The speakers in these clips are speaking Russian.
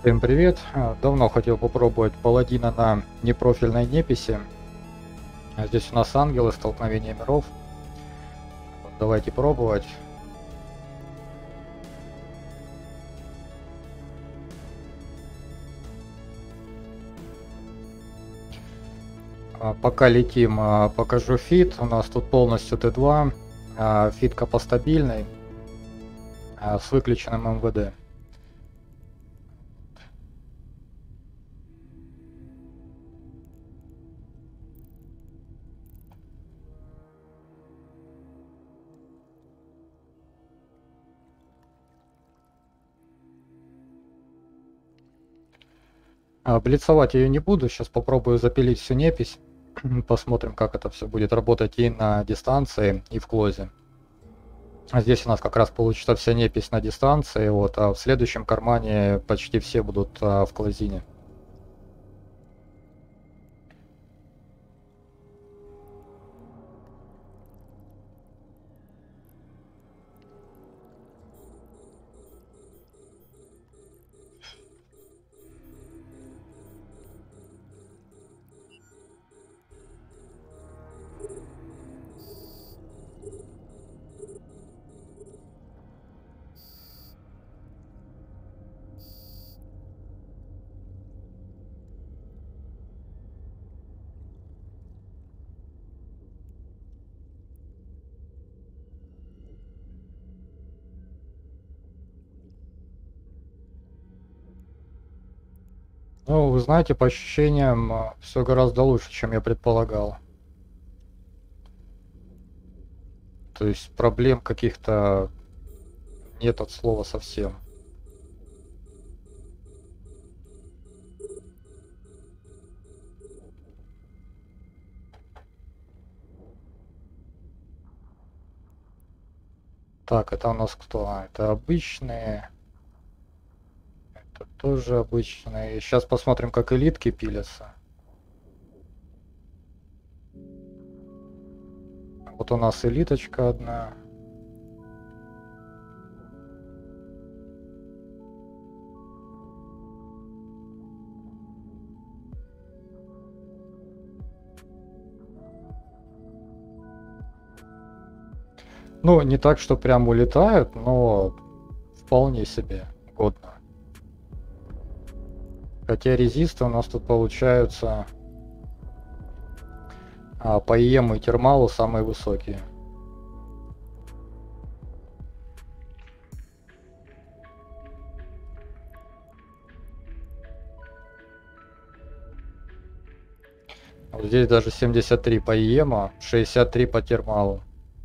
Всем привет! Давно хотел попробовать паладина на непрофильной неписи. Здесь у нас ангелы, столкновение миров. Давайте пробовать. Пока летим, покажу фит. У нас тут полностью Т2. Фит капостабильный, с выключенным МВД. Блицовать ее не буду, сейчас попробую запилить всю непись. Посмотрим, как это все будет работать и на дистанции, и в клозе. Здесь у нас как раз получится вся непись на дистанции, вот, а в следующем кармане почти все будут в клозине. Ну, вы знаете, по ощущениям, все гораздо лучше, чем я предполагал. То есть проблем каких-то нет от слова совсем. Так, это у нас кто? Это обычные. Это тоже обычные. Сейчас посмотрим, как элитки пилятся. Вот у нас элиточка одна. Ну, не так, что прям улетают, но вполне себе годно. Хотя резисты у нас тут получаются по ИЕМ и термалу самые высокие. Вот здесь даже 73 по ИЕМу, 63 по термалу.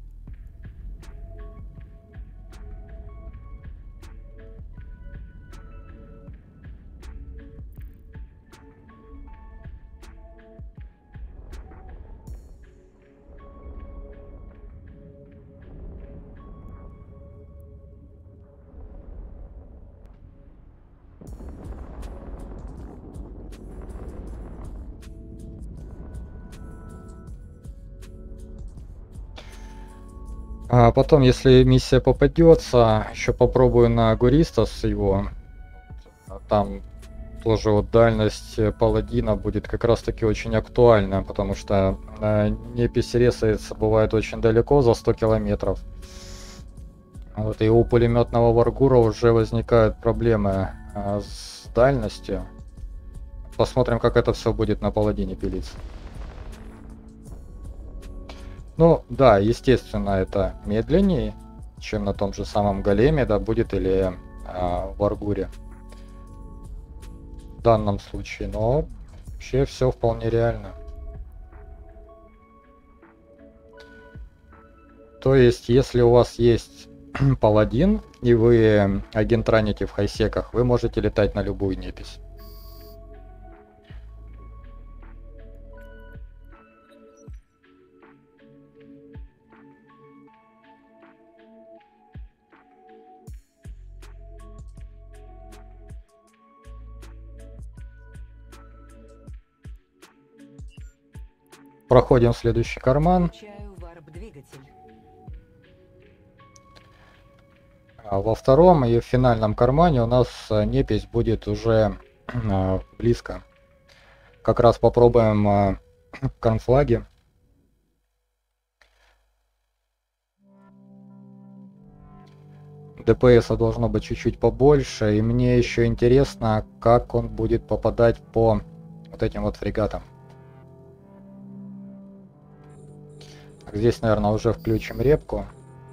А потом, если миссия попадется, еще попробую на Гуристас его. Там тоже вот дальность паладина будет как раз таки очень актуальна, потому что непись ресается бывает очень далеко, за 100 километров. Вот, и у пулеметного варгура уже возникают проблемы с дальностью. Посмотрим, как это все будет на паладине пилиться. Ну да, естественно, это медленнее, чем на том же самом големе, да, будет, или в аргуре в данном случае, но вообще все вполне реально. То есть, если у вас есть паладин и вы агентраните в хайсеках, вы можете летать на любую непись. Проходим в следующий карман. во втором и в финальном кармане у нас непись будет уже близко. Как раз попробуем конфлаги. ДПС должно быть чуть-чуть побольше, и мне еще интересно, как он будет попадать по вот этим вот фрегатам. Так, здесь, наверное, уже включим репку.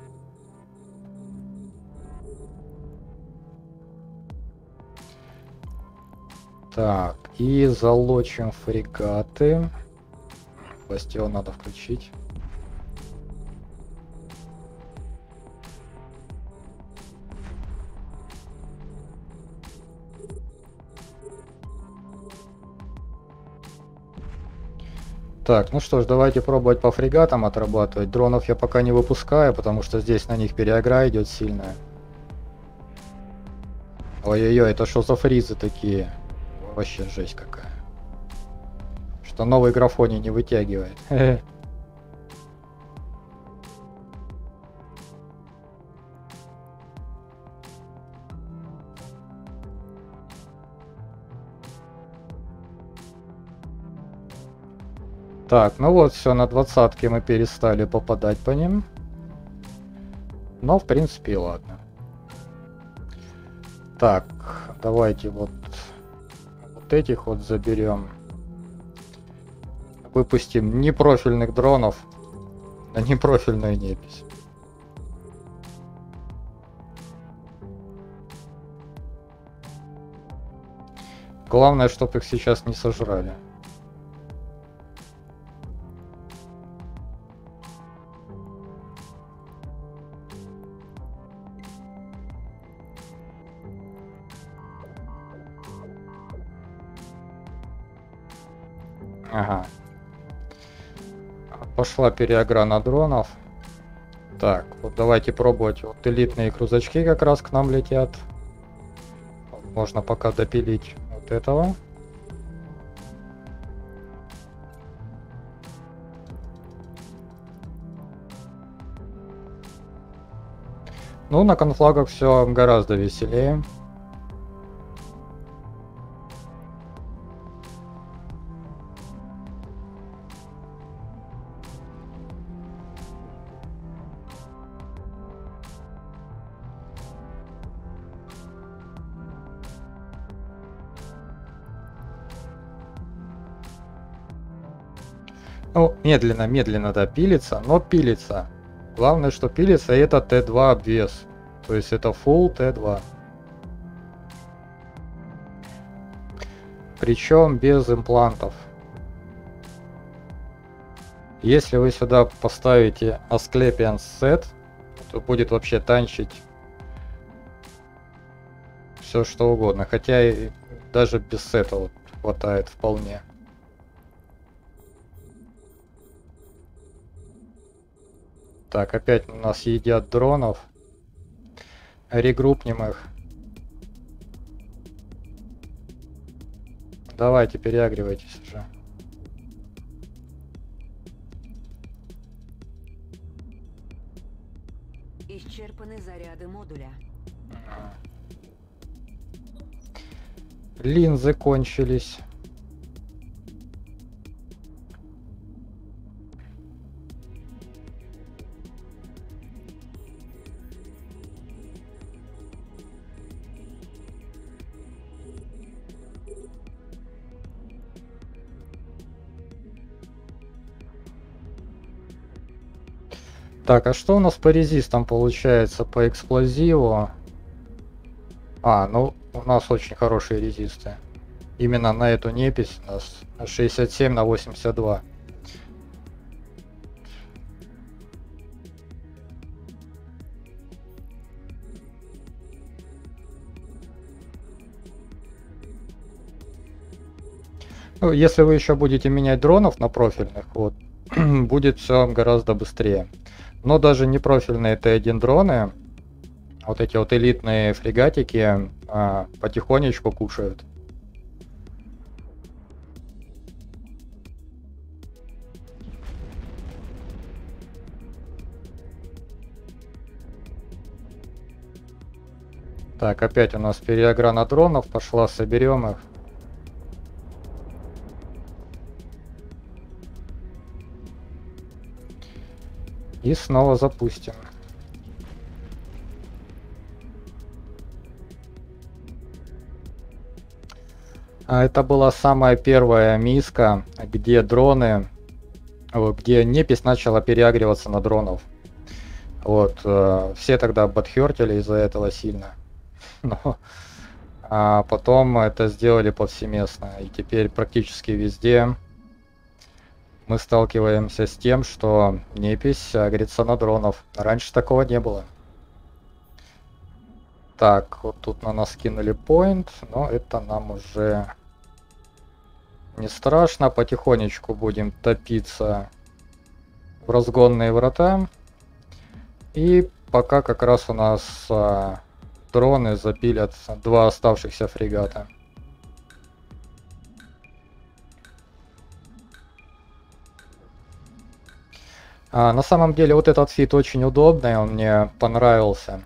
Так, и залочим фрегаты. Бастион надо включить. Так, ну что ж, давайте пробовать по фрегатам отрабатывать. Дронов я пока не выпускаю, потому что здесь на них переагра идет сильная. Ой-ой-ой, это что за фризы такие? Вообще жесть какая. Что новый графоний не вытягивает. Так, ну вот, все, на 20-ке мы перестали попадать по ним. Но, в принципе, ладно. Так, давайте вот этих вот заберем. Выпустим непрофильных дронов на непрофильную непись. Главное, чтобы их сейчас не сожрали. Ага. Пошла переагра на дронов. Так, вот давайте пробовать. Вот элитные крузачки как раз к нам летят. Можно пока допилить вот этого. Ну, на конфлагах все гораздо веселее. Ну, медленно, да, пилится, но пилится. Главное, что пилится, это Т2 обвес. То есть это full Т2. Причем без имплантов. Если вы сюда поставите Asclepian Set, то будет вообще танчить все что угодно. Хотя и даже без сета вот хватает вполне. Так, опять у нас едят дронов. Регруппнем их. Давайте, переагривайтесь уже. Исчерпаны заряды модуля. Линзы кончились. Так, а что у нас по резистам получается, по эксплозиву? А, ну, у нас очень хорошие резисты. Именно на эту непись у нас 67 на 82. Ну, если вы еще будете менять дронов на профильных, вот, будет все гораздо быстрее. Но даже не профильные Т1 дроны, вот эти вот элитные фрегатики, потихонечку кушают. Так, опять у нас переигра дронов пошла, соберем их. И снова запустим. Это была самая первая миска, где дроны, где непись начала переагриваться на дронов. Вот, все тогда бадхёртили из-за этого сильно. Но потом это сделали повсеместно. И теперь практически везде мы сталкиваемся с тем, что непись агрится на дронов. Раньше такого не было. Так, вот тут на нас кинули поинт, но это нам уже не страшно. Потихонечку будем топиться в разгонные врата. И пока как раз у нас дроны запилят 2 оставшихся фрегата. На самом деле вот этот фит очень удобный, он мне понравился.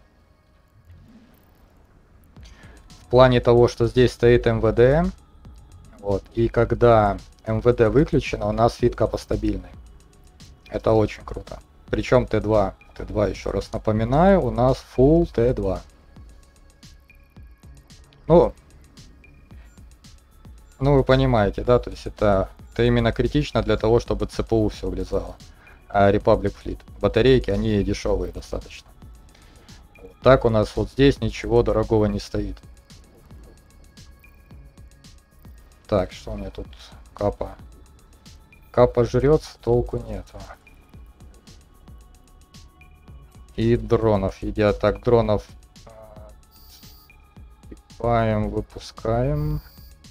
В плане того, что здесь стоит МВД. Вот, и когда МВД выключено, у нас фит капостабильный. Это очень круто. Причем Т2. Т2, еще раз напоминаю, у нас full Т2. Ну, вы понимаете, да, то есть это именно критично для того, чтобы ЦПУ все влезало. А Republic Fleet. Батарейки, они дешевые достаточно. Вот так у нас вот здесь ничего дорогого не стоит. Так, что у меня тут? Капа. Капа жрется, толку нету. И дронов едят. Так, дронов выпускаем.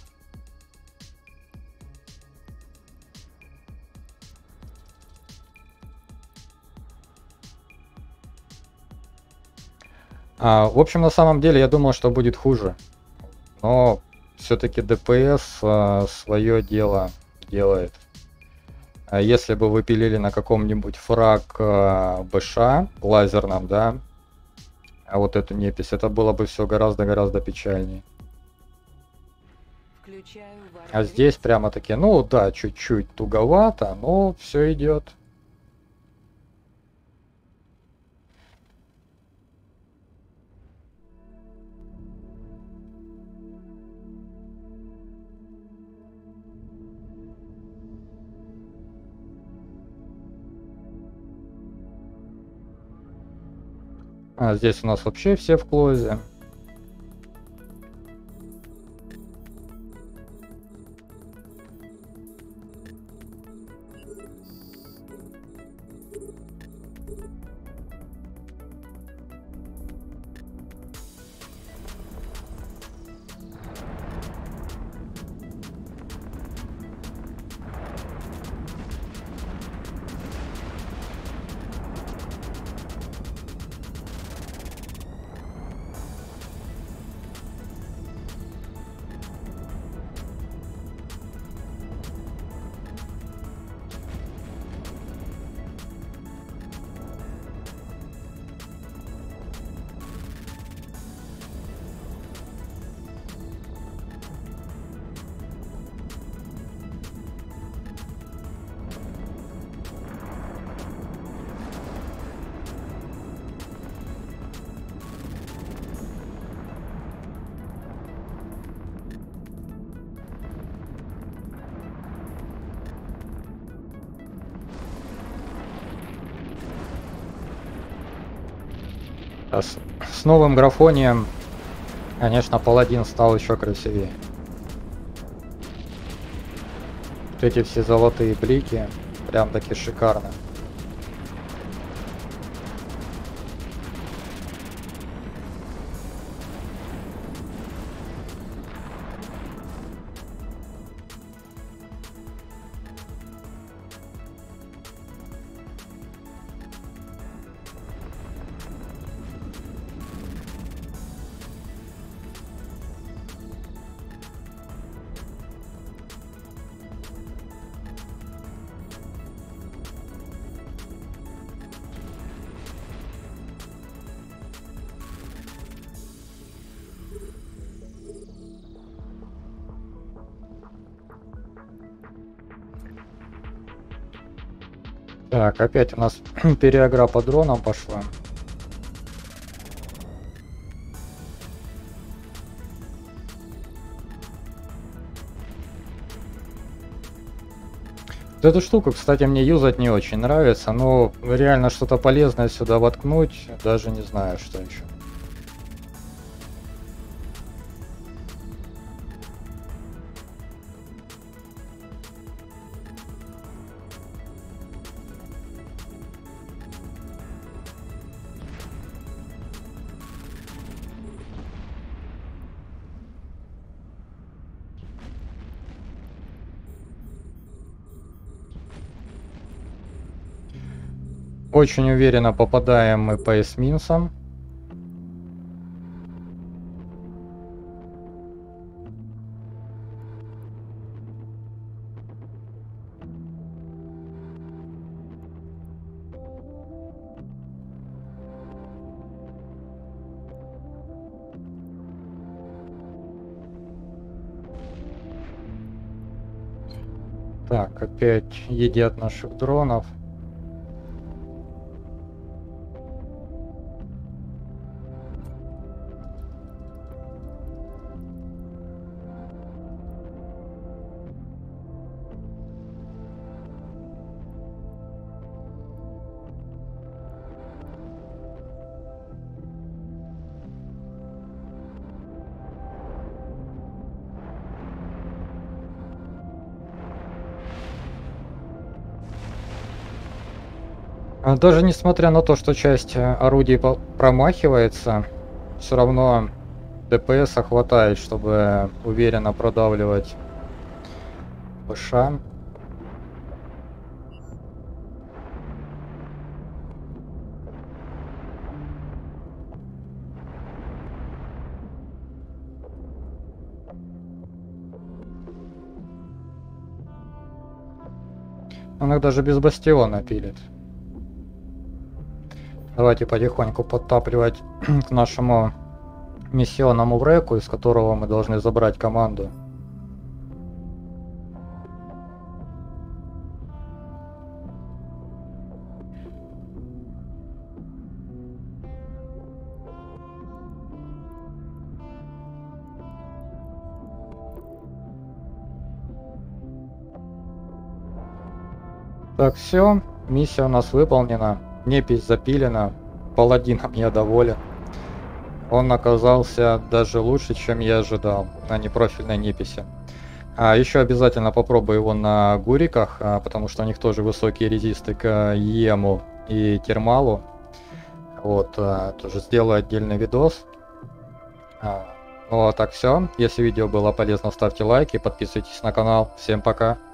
В общем, на самом деле, я думал, что будет хуже. Но все-таки ДПС свое дело делает. Если бы вы пилили на каком-нибудь фраг БШ лазерном, да, а вот эту непись, это было бы все гораздо-гораздо печальнее. А здесь прямо-таки, ну да, чуть-чуть туговато, но все идет. Здесь у нас вообще все в клозе. С новым графонием, конечно, паладин стал еще красивее. Вот эти все золотые блики, прям таки шикарно. Так, опять у нас переигра по дронам пошла. Вот эту штуку, кстати, мне юзать не очень нравится, но реально что-то полезное сюда воткнуть, даже не знаю, что еще. Очень уверенно попадаем мы по эсминцам. Так, опять едят наших дронов. Даже несмотря на то, что часть орудий промахивается, все равно ДПС хватает, чтобы уверенно продавливать ПШ. Иногда даже без бастиона пилит. Давайте потихоньку подтапливать к нашему миссионному вреку, из которого мы должны забрать команду. Так, все, миссия у нас выполнена. Непись запилена. Паладином я доволен. Он оказался даже лучше, чем я ожидал на непрофильной неписи. Еще обязательно попробую его на гуриках, потому что у них тоже высокие резисты к ему и термалу. Вот, тоже сделаю отдельный видос. Ну а так все. Если видео было полезно, ставьте лайки, подписывайтесь на канал. Всем пока.